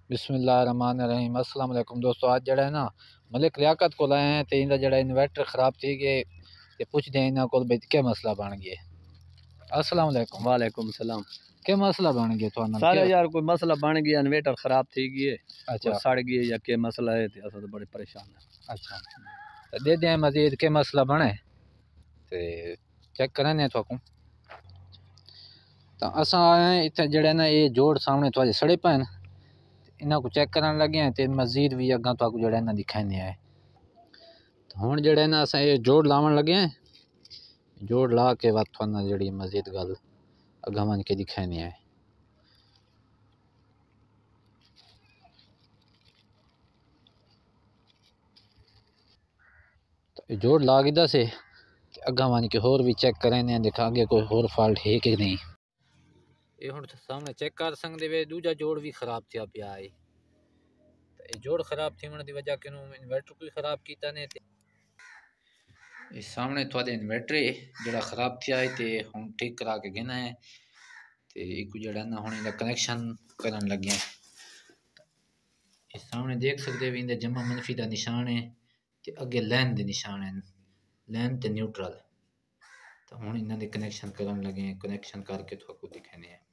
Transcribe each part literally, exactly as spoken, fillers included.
बिस्मिल्लाहिर्रहमानिर्रहीम। अस्सलाम वालेकुम दोस्तों, आज जड़ा है ना मलिक लियाकत को आए हैं तो इनका जड़ा इन्वर्टर ख़राब थी गए ते पुछदे हैं इन्हां को भाई क्या मसला बन गया। अस्सलाम वालेकुम। वालेकुम सलाम। क्या मसला बन गया तो सारा यार कोई मसला बन गया, इन्वर्टर खराब थी गई है, अच्छा और सड़ गई या क्या मसला है तो अस तो बड़े परेशान है। अच्छा तो दे दें मजीद के मसला बने ते चेक कराने तो को तो असा आए इतने जड़े ना ये जोड़ सामने थोड़े सड़े पे इन्हां को चेक करन लगे हैं ते मजीद भी अगा तो जड़ा ना दिखाने है। तो हुण जड़े ना असा ये जोड़ लावन लगे हैं, जोड़ ला के बाद थोड़ा जड़ी मजीद गल अगा मन के दिखाने है। तो जोड़ ला गिदा से अगा मान के होर भी चेक करें देखा आगे कोई होर फॉल्ट है कि नहीं। ये हुण सामने चेक कर सकते वे दूजा जोड़ भी खराब थिया पिया है। तो जोड़ खराब थी दी वजह के इन्वर्टर को खराब किया ने ये सामने थोड़े इन्वर्टर है जरा खराब थिया है ते हुण ठीक करा के गिना है ते एक जड़ा ना हुण इनका कनेक्शन करन लगे हैं। ये सामने देख सकते हो इंदे जमा मनफी का निशान है ते अगे लाइन दे निशान है, लाइन ते न्यूट्रल। तो हुण इन्हां दे कनेक्शन करन लगे हैं, कनेक्शन करके तुहाको दिखाने हैं।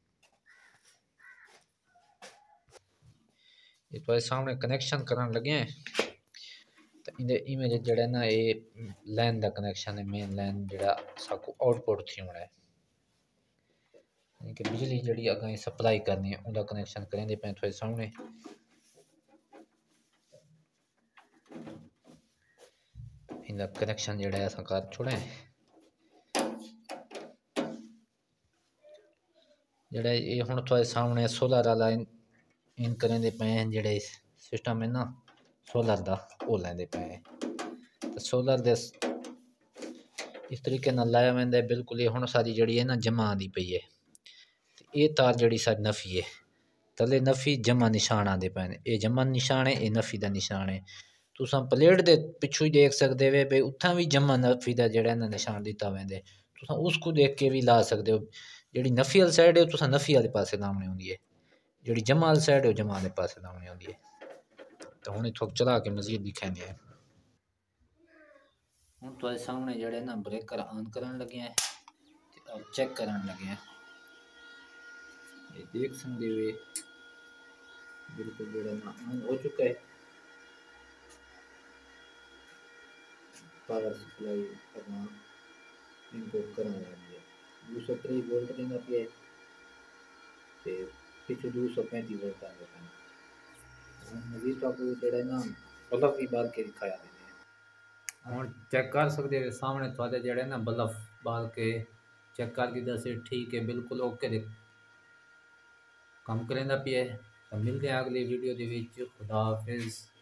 ये तो सामने कनेक्शन करन लगे हैं तो इंदे इमेज जड़ा ना ये लाइन दा कनेक्शन है, मेन लाइन जड़ा साको आउटपुट थी होना है यानी कि बिजली जड़ी अगर सप्लाई करनी है उनका कनेक्शन करें दे पे थोड़े सामने। इनका कनेक्शन जड़ा है असा कर छोड़े जड़ा ये हुण थोड़े सामने सोलर वाला इन करें दे पे जड़े सिस्टम है ना सोलर दा वो लेंदे पे तो सोलर दे इस तरीके नाल लाया वेंदा है। बिल्कुल ये हुण सारी जड़ी है ना जमा आंदी पई है। ये तार जड़ी सारी नफी है, तले नफी जमा निशान आते पे, ये जमा निशान है, ये नफी का निशान है। तुसा प्लेट दे पिछू ही देख सकते वे भाई उत्थां भी जमा नफी का जड़ा ना निशान दिता वेंदे, तुसा उसको देख के भी ला सकते हो। जी नफी वाली साइड है तुसा नफी वाले पासे लावनी होंगी है, जी जमा वाली साइड है जमा वाले पासे लावनी होंगी है। तो हुण इत्थों चला के मजीद दिखाने हैं। हुण तुहाडे सामने जड़े ना ब्रेकर ऑन करन लगे हैं और चेक करन लगे हैं। ये देख सकते हुए बिल्कुल जड़ा ना ऑन हो चुका है। पावर सप्लाई करना इनको करना लगे दो सौ तीस वोल्ट देना पे ते पिछले दो सौ पैंतीस वोल्ट आगे पे मजीद तो आपको जड़ा ना बल्ब भी बाल के दिखाया मैंने। और चेक कर सकते हो सामने थोड़े जड़े ना बल्ब बाल के चेक कर के दस ठीक है बिल्कुल ओके दे काम करेंदा पिया है। तो मिलते हैं अगली वीडियो दे विच। खुदा हाफिज़।